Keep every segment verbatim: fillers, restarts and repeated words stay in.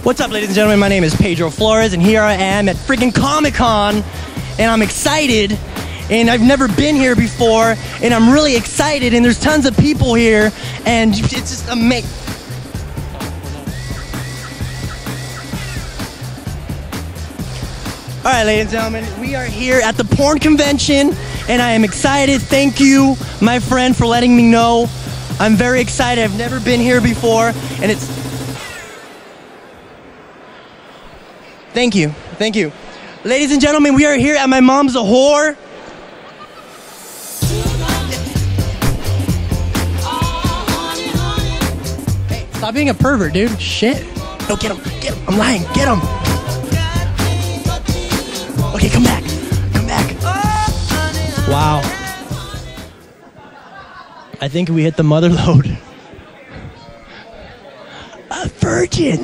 What's up, ladies and gentlemen? My name is Pedro Flores, and here I am at freaking Comic-Con, and I'm excited, and I've never been here before, and I'm really excited, and there's tons of people here, and it's just amazing. All right, ladies and gentlemen, we are here at the porn convention, and I am excited. Thank you, my friend, for letting me know. I'm very excited. I've never been here before, and it's... Thank you. Thank you. Ladies and gentlemen, we are here at My Mom's a Whore. Hey, stop being a pervert, dude. Shit. No, get him. Get him. I'm lying. Get him. Okay, come back. Come back. Wow. I think we hit the Motherload. A virgin.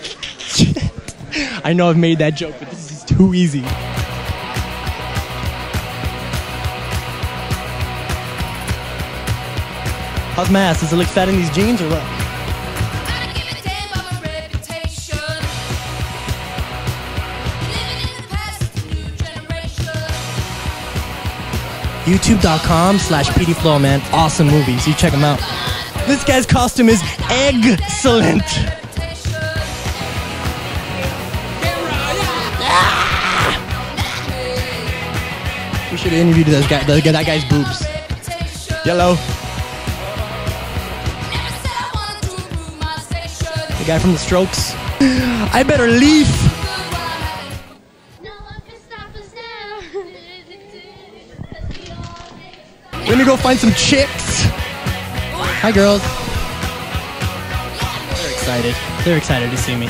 I know I've made that joke, but this is too easy. How's my ass? Does it look fat in these jeans or what? YouTube.com slash PDFlo, man. Awesome movies. You check them out. This guy's costume is excellent. We should have interviewed this guy, the, that guy's boobs. Yellow. The guy from The Strokes. I better leave. Let me go find some chicks. Hi, girls. They're excited. They're excited to see me.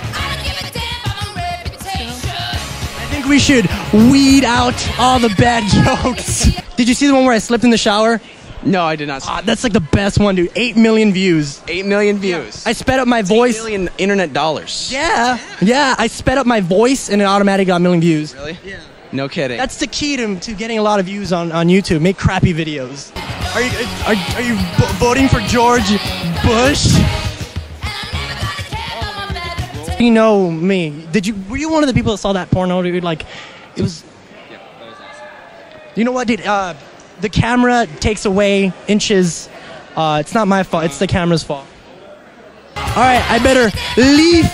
I think we should weed out all the bad jokes. Did you see the one where I slipped in the shower? No, I did not see uh, That's like the best one, dude. Eight million views. Eight million views. Yeah. I sped up my voice. Eight million internet dollars. Yeah. Yeah, I sped up my voice and it automatically got a million views. Really? Yeah. No kidding. That's the key to, to getting a lot of views on, on YouTube. Make crappy videos. Are you are, are you voting for George Bush? You know me. Did you? Were you one of the people that saw that porno, dude? Like, it was. Yeah, that was awesome. You know what, dude? Uh, the camera takes away inches. Uh, it's not my fault. It's the camera's fault. All right, I better leave.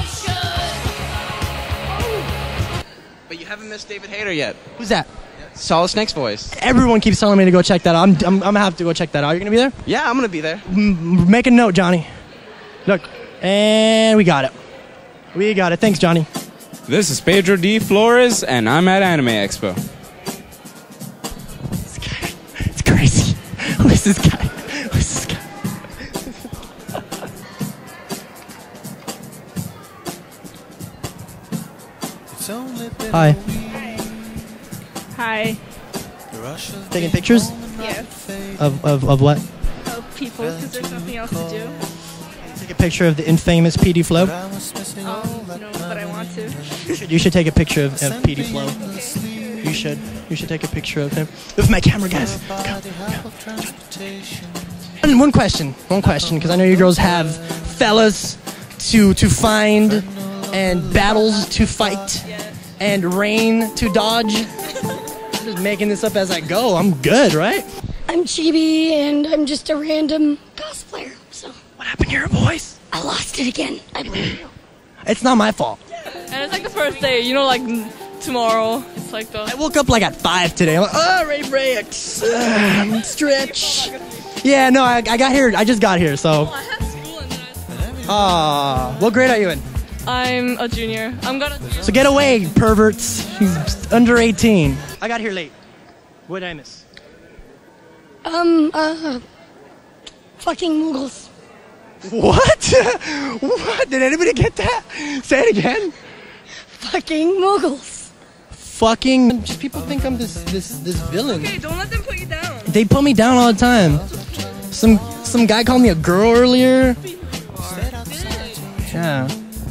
But you haven't missed David Hayter yet. Who's that? Solid Snake's voice. Everyone keeps telling me to go check that out. I'm, I'm, I'm gonna have to go check that out. Are you gonna be there? Yeah, I'm gonna be there. M make a note, Johnny. Look, and we got it. We got it. Thanks, Johnny. This is Pedro D. Flores, and I'm at Anime Expo. This guy, it's crazy. Who is this guy? Who is this guy? Hi. Hi. Taking pictures? Yes. Of, of, of what? Of people, because there's nothing else to do. Take a picture of the infamous PDFlo. Oh, no, but I want to. You should, you should take a picture of, of PDFlo. You should. You should take a picture of him. With my camera, guys. Go, go. And one question. One question, because I know you girls have fellas to to find and battles to fight and rain to dodge. I'm just making this up as I go. I'm good, right? I'm Chibi, and I'm just a random cosplayer, so... What happened to your voice? I lost it again. I blame you. It's not my fault. And it's like the first day, you know, like tomorrow. It's like the... I woke up like at five today. I'm like, oh, ready breaks. Uh, stretch. Yeah, no, I, I got here. I just got here, so... Oh, I had school and then I... Ah, what grade are you in? I'm a junior. I'm gonna... So get away, perverts. He's under eighteen. I got here late. What did I miss? Um, uh... Fucking Muggles. What? What? Did anybody get that? Say it again. Fucking Muggles. Fucking... Just people think I'm this this this villain. Okay, don't let them put you down. They put me down all the time. Some some guy called me a girl earlier. Yeah.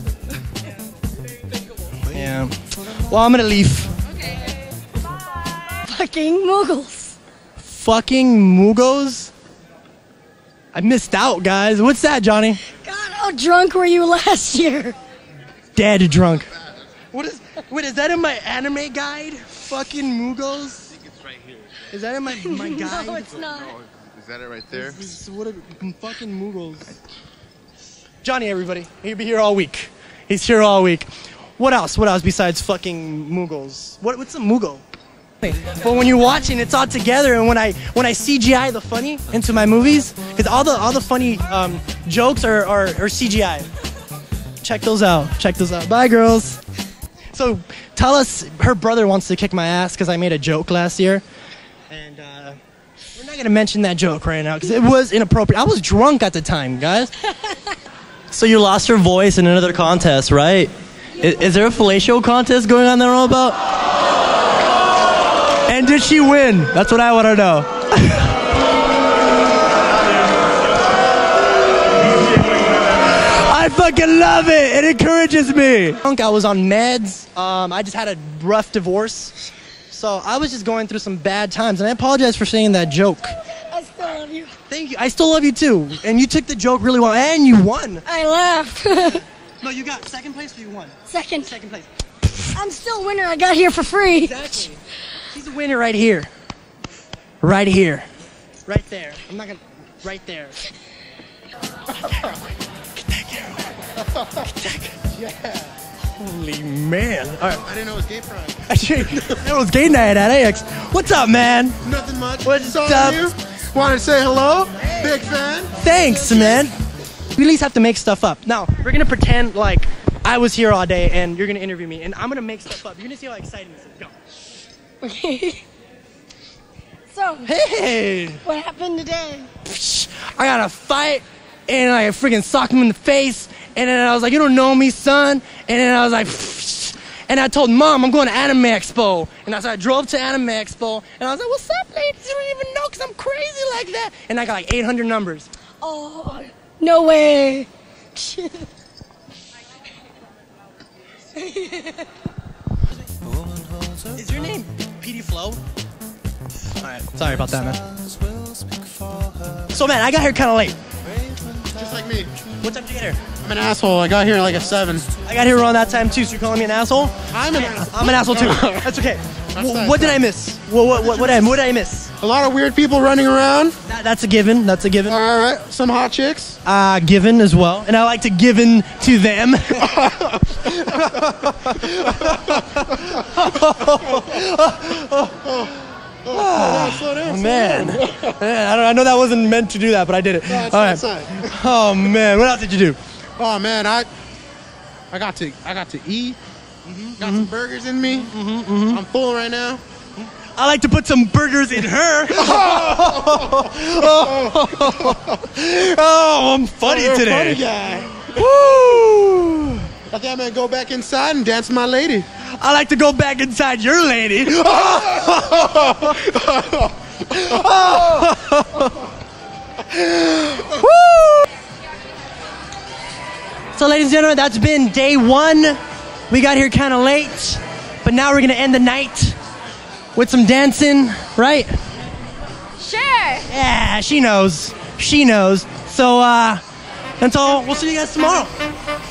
Yeah. Well, I'm gonna leave. Okay. Bye. Fucking Muggles. Fucking Muggles? I missed out, guys. What's that, Johnny? God, how drunk were you last year? dead drunk. What is? Wait, is that in my anime guide? Fucking Mugos. I think it's right here. Is that in my my guide? No, it's not. Is that it right there? This is what are fucking Muggles. Johnny, everybody. He'll be here all week. He's here all week. What else? What else besides fucking Muggles? What, what's a Muggle? But when you're watching, it's all together. And when I when I C G I the funny into my movies, because all the all the funny um, jokes are, are are C G I. Check those out. Check those out. Bye, girls. So tell us, her brother wants to kick my ass because I made a joke last year, and. Uh, We're not gonna mention that joke right now because it was inappropriate. I was drunk at the time, guys. So you lost your voice in another contest, right? Is, is there a fellatio contest going on there all about? And did she win? That's what I want to know. I fucking love it. It encourages me. I was on meds. Um, I just had a rough divorce. So I was just going through some bad times, and I apologize for saying that joke. I still love you. Thank you. I still love you too. And you took the joke really well, and you won. I laughed. No, you got second place or you won? Second. Second place. I'm still a winner. I got here for free. Exactly. She's a winner right here. Right here. Right there. I'm not gonna. Right there. Get that camera. Get that. Yeah. Holy man. All right. I didn't know it was gay pride. Actually, it was gay night at A X. What's up, man? Nothing much. What's Saw up? you. Want to say hello? Big fan. Thanks, man. We at least have to make stuff up. Now, we're going to pretend like I was here all day and you're going to interview me, and I'm going to make stuff up. You're going to see how exciting this is. Go. Okay. So, Hey! what happened today? I got a fight, and I freaking socked him in the face, and then I was like, you don't know me, son. And then I was like, and I told Mom I'm going to Anime Expo. And so I drove to Anime Expo, and I was like, what's up, ladies? You don't even know because I'm crazy like that. And I got like eight hundred numbers. Oh, no way. Is your name PDFlo? Alright, sorry about that, man. So, man, I got here kind of late. Just like me. What time did you get here? I'm an asshole. I got here like a seven. I got here around that time, too, so you're calling me an asshole? I'm an asshole. I'm an asshole, too. That's okay. That's Wh- nice, what did man. I miss? What, what, what, what, did I, what did I miss? A lot of weird people running around. That, that's a given. That's a given. All right. Some hot chicks. Uh, given as well. And I like to give in to them. Oh, slow down, slow Man. down. Man, I, don't, I know that wasn't meant to do that, but I did it. No, it's All not right. inside. Oh, man. What else did you do? Oh man, I I got to I got to eat. Got some burgers in me. I'm full right now. I like to put some burgers in her. Oh, I'm funny You're a today. funny guy. Woo! I think I'm gonna go back inside and dance with my lady. I like to go back inside your lady. Woo! So, ladies and gentlemen, that's been day one. We got here kind of late, but now we're gonna end the night with some dancing, right? Sure. Yeah, she knows. She knows. So, uh, that's all. We'll see you guys tomorrow.